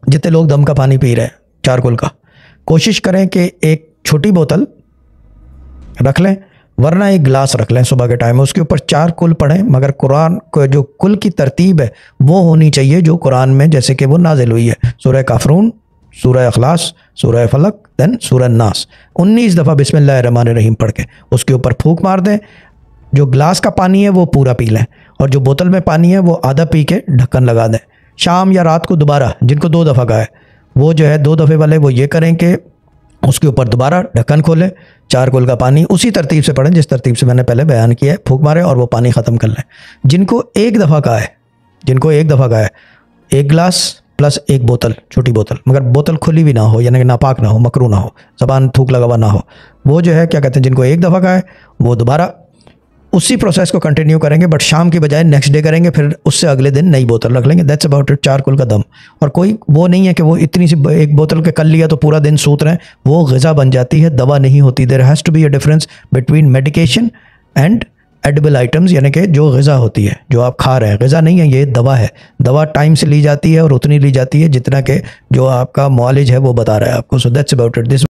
जितने लोग दम का पानी पी रहे हैं चारकोल का, कोशिश करें कि एक छोटी बोतल रख लें, वरना एक गिलास रख लें सुबह के टाइम में, उसके ऊपर 4 कुल पढ़ें। मगर कुरान को जो कुल की तरतीब है वो होनी चाहिए जो कुरान में जैसे कि वो नाजिल हुई है। सूरह काफरून, सूरह अखलास, सूरह फलक, देन सूरह नास, 19 दफ़ा बिस्मिल्लाहिर्रहमानिर्रहीम पढ़ के उसके ऊपर फूंक मार दें। जो गिलास का पानी है वो पूरा पी लें, और जो बोतल में पानी है वो आधा पी के ढक्कन लगा दें। शाम या रात को दोबारा, जिनको 2 दफ़ा का है वो जो है 2 दफ़े वाले वो ये करें कि उसके ऊपर दोबारा ढक्कन खोलें, 4 कुल का पानी उसी तरतीब से पढ़ें जिस तरतीब से मैंने पहले बयान किया है, फूंक मारें और वो पानी ख़त्म कर लें। जिनको एक दफ़ा का है, एक गिलास प्लस एक बोतल, छोटी बोतल, मगर बोतल खुली भी ना हो, यानी कि नापाक ना हो, मकरू ना हो, ज़बान थूक लगा हुआ ना हो, वो जो है क्या कहते हैं, जिनको एक दफ़ा का है वो दोबारा उसी प्रोसेस को कंटिन्यू करेंगे, बट शाम की बजाय नेक्स्ट डे करेंगे, फिर उससे अगले दिन नई बोतल रख लेंगे। दैट्स अबाउट इट, 4 कुल का दम। और कोई वो नहीं है कि वो इतनी सी एक बोतल के कर लिया तो पूरा दिन सूत रहे हैं, वो ग़िज़ा बन जाती है, दवा नहीं होती। There has to be a difference between medication and edible items, यानी कि जो ग़िज़ा होती है, जो आप खा रहे हैं, ग़िज़ा नहीं है, ये दवा है। दवा टाइम से ली जाती है और उतनी ली जाती है जितना कि जो आपका मुआलिज है वो बता रहा है आपको। So that's about it. This